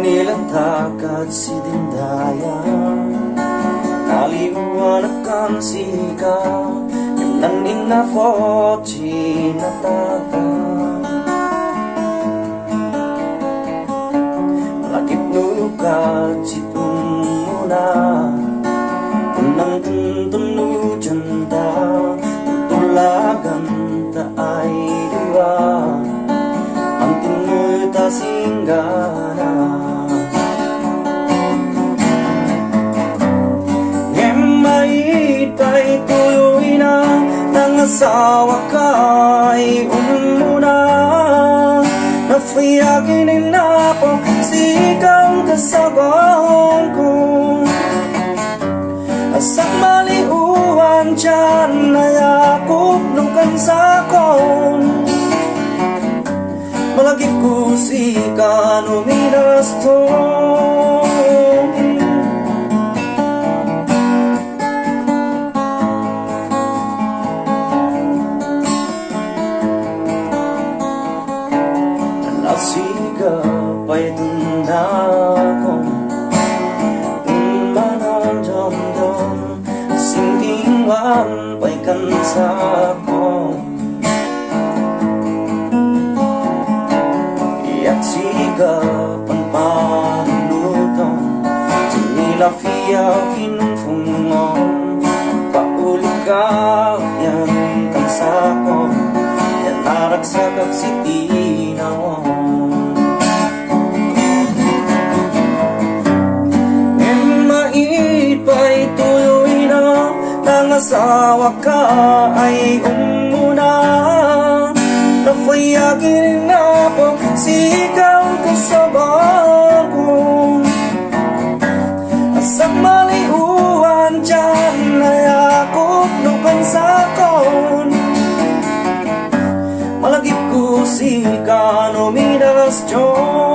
Nilantakad si Dindaya, naliwanakan sika, yanan inafochi na tata. Malakip nukat si tumuna, unang tuntunu janda, tutulagan ta ay dua, antinmu ta singgana. Ngemmait tuloy na, nangasawa kay umuna, nafiyagin na po sikang kasabaon ko. Asak maliuan dyan na yakop nung kansakon, malagip ko sika numinas to. Nasiga pa'y tundakong umanang damdam, singkingan pa'y kansakong. Iyak siga panpanulutong, sinilafia finungfungong, paulit ka yan kansakong, yan naragsagag si tinawong. Pa'y tuloy na, nangasawa ka ay umuna, nafayagin na po sikang kasabang ko. Asak maliuan dyan na yakop nung kansakon, malagip ko sika numinas dyan.